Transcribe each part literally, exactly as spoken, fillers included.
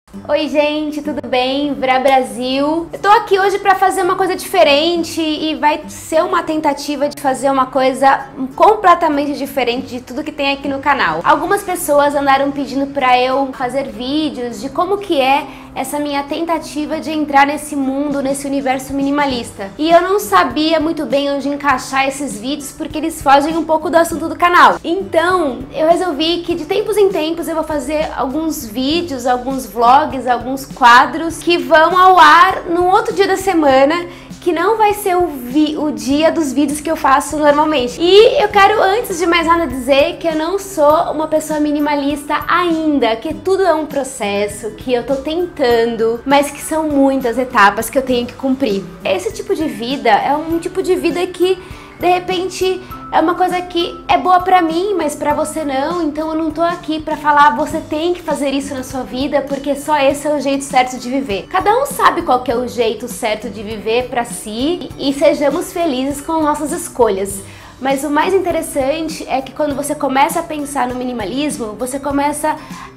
Oi gente, tudo bem? Vra Brasil. Eu tô aqui hoje pra fazer uma coisa diferente e vai ser uma tentativa de fazer uma coisa completamente diferente de tudo que tem aqui no canal. Algumas pessoas andaram pedindo pra eu fazer vídeos de como que é essa minha tentativa de entrar nesse mundo, nesse universo minimalista. E eu não sabia muito bem onde encaixar esses vídeos porque eles fogem um pouco do assunto do canal. Então, eu resolvi que de tempos em tempos eu vou fazer alguns vídeos, alguns vlogs, alguns quadros que vão ao ar no outro dia da semana, que não vai ser o, vi o dia dos vídeos que eu faço normalmente. E eu quero, antes de mais nada, dizer que eu não sou uma pessoa minimalista ainda, que tudo é um processo, que eu tô tentando, mas que são muitas etapas que eu tenho que cumprir. Esse tipo de vida é um tipo de vida que, de repente, é uma coisa que é boa pra mim, mas pra você não, então eu não tô aqui pra falar você tem que fazer isso na sua vida, porque só esse é o jeito certo de viver. Cada um sabe qual que é o jeito certo de viver pra si e sejamos felizes com nossas escolhas. Mas o mais interessante é que quando você começa a pensar no minimalismo, você começa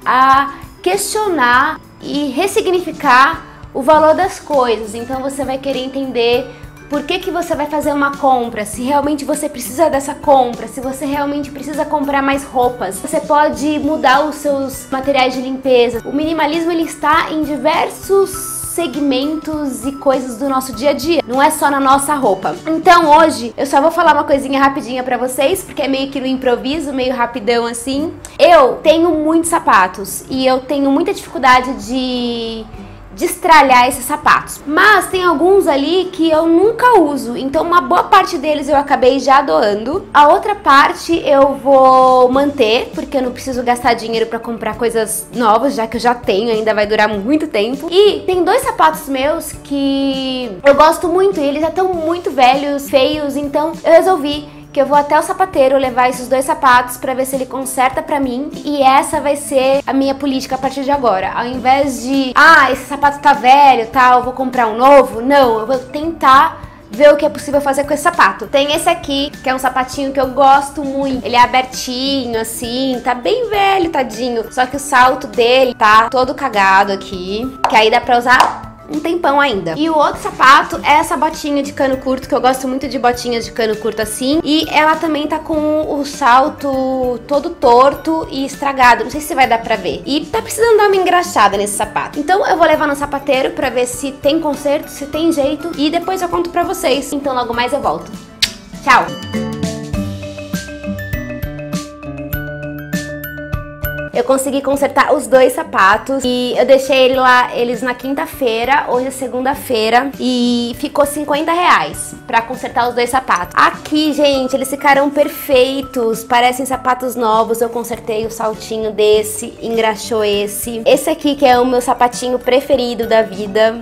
a questionar e ressignificar o valor das coisas, então você vai querer entender por que que você vai fazer uma compra, se realmente você precisa dessa compra, se você realmente precisa comprar mais roupas. Você pode mudar os seus materiais de limpeza. O minimalismo ele está em diversos segmentos e coisas do nosso dia a dia, não é só na nossa roupa. Então hoje eu só vou falar uma coisinha rapidinha pra vocês, porque é meio que no improviso, meio rapidão assim. Eu tenho muitos sapatos e eu tenho muita dificuldade de destralhar esses sapatos, mas tem alguns ali que eu nunca uso, então uma boa parte deles eu acabei já doando. A outra parte eu vou manter, porque eu não preciso gastar dinheiro pra comprar coisas novas, já que eu já tenho, ainda vai durar muito tempo. E tem dois sapatos meus que eu gosto muito e eles já estão muito velhos, feios, então eu resolvi que eu vou até o sapateiro levar esses dois sapatos pra ver se ele conserta pra mim, e essa vai ser a minha política a partir de agora. Ao invés de, ah, esse sapato tá velho, tá, eu vou comprar um novo, não, eu vou tentar ver o que é possível fazer com esse sapato. Tem esse aqui, que é um sapatinho que eu gosto muito. Ele é abertinho, assim, tá bem velho, tadinho. Só que o salto dele tá todo cagado aqui, que aí dá pra usar um tempão ainda. E o outro sapato é essa botinha de cano curto, que eu gosto muito de botinhas de cano curto assim. E ela também tá com o salto todo torto e estragado. Não sei se vai dar pra ver. E tá precisando dar uma engraxada nesse sapato. Então eu vou levar no sapateiro pra ver se tem conserto, se tem jeito. E depois eu conto pra vocês. Então logo mais eu volto. Tchau! Eu consegui consertar os dois sapatos e eu deixei ele lá, eles na quinta-feira, hoje é segunda-feira, e ficou cinquenta reais pra consertar os dois sapatos. Aqui, gente, eles ficaram perfeitos, parecem sapatos novos. Eu consertei o saltinho desse, engraxou esse. Esse aqui, que é o meu sapatinho preferido da vida,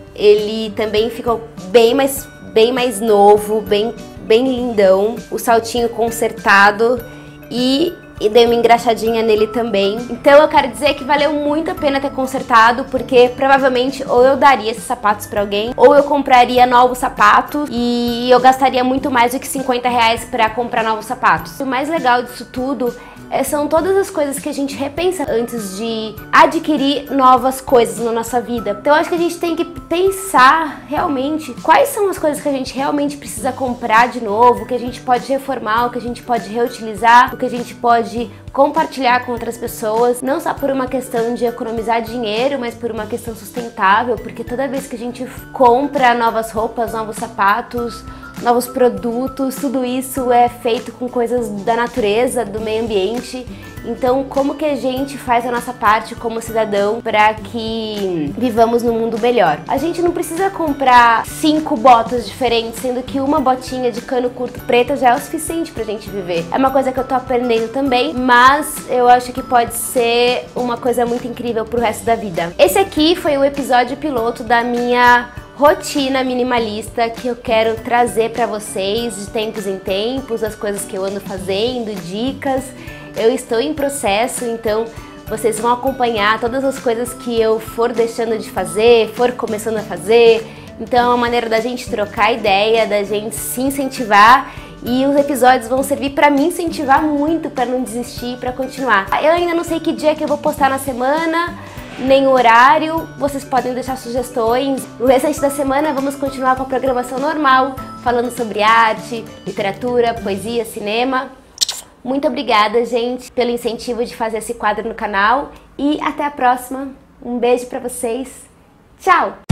ele também ficou bem mais, bem mais novo, bem, bem lindão. O saltinho consertado e... e dei uma engraxadinha nele também. Então eu quero dizer que valeu muito a pena ter consertado, porque provavelmente ou eu daria esses sapatos pra alguém, ou eu compraria novos sapatos e eu gastaria muito mais do que cinquenta reais pra comprar novos sapatos. O mais legal disso tudo é, são todas as coisas que a gente repensa antes de adquirir novas coisas na nossa vida. Então eu acho que a gente tem que pensar realmente quais são as coisas que a gente realmente precisa comprar de novo, o que a gente pode reformar, o que a gente pode reutilizar, o que a gente pode compartilhar com outras pessoas, não só por uma questão de economizar dinheiro, mas por uma questão sustentável, porque toda vez que a gente compra novas roupas, novos sapatos, novos produtos, tudo isso é feito com coisas da natureza, do meio ambiente. Então, como que a gente faz a nossa parte como cidadão para que vivamos num mundo melhor? A gente não precisa comprar cinco botas diferentes, sendo que uma botinha de cano curto preta já é o suficiente pra gente viver. É uma coisa que eu tô aprendendo também, mas eu acho que pode ser uma coisa muito incrível pro resto da vida. Esse aqui foi o episódio piloto da minha rotina minimalista que eu quero trazer pra vocês de tempos em tempos, as coisas que eu ando fazendo, dicas. Eu estou em processo, então vocês vão acompanhar todas as coisas que eu for deixando de fazer, for começando a fazer. Então é uma maneira da gente trocar ideia, da gente se incentivar, e os episódios vão servir pra me incentivar muito, pra não desistir, pra continuar. Eu ainda não sei que dia que eu vou postar na semana, nem o horário, vocês podem deixar sugestões. No restante da semana vamos continuar com a programação normal, falando sobre arte, literatura, poesia, cinema. Muito obrigada, gente, pelo incentivo de fazer esse quadro no canal e até a próxima. Um beijo pra vocês. Tchau!